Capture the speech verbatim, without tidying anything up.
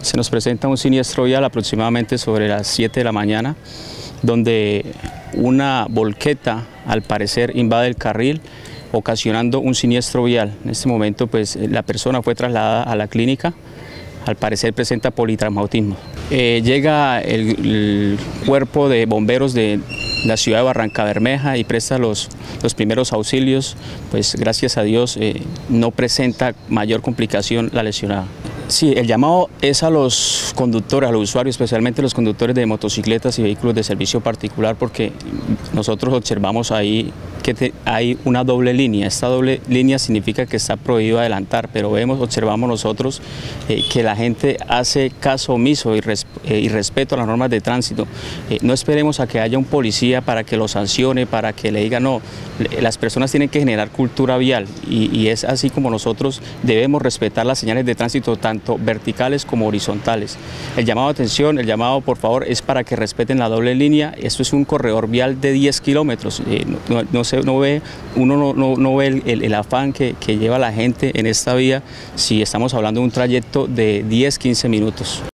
Se nos presenta un siniestro vial aproximadamente sobre las siete de la mañana, donde una volqueta al parecer invade el carril, ocasionando un siniestro vial. En este momento pues la persona fue trasladada a la clínica, al parecer presenta politraumatismo. Eh, llega el, el cuerpo de bomberos de la ciudad de Barrancabermeja y presta los, los primeros auxilios, pues gracias a Dios eh, no presenta mayor complicación la lesionada. Sí, el llamado es a los conductores, a los usuarios, especialmente los conductores de motocicletas y vehículos de servicio particular, porque nosotros observamos ahí que te, hay una doble línea. Esta doble línea significa que está prohibido adelantar, pero vemos, observamos nosotros eh, que la gente hace caso omiso y, res, eh, y respeto a las normas de tránsito. Eh, no esperemos a que haya un policía para que lo sancione, para que le diga no. Las personas tienen que generar cultura vial y, y es así como nosotros debemos respetar las señales de tránsito tanto verticales como horizontales. El llamado de atención, el llamado por favor es para que respeten la doble línea. Esto es un corredor vial de diez kilómetros. Eh, no, no, se, no ve, uno no, no, no ve el, el, el afán que, que lleva la gente en esta vía si estamos hablando de un trayecto de diez a quince minutos.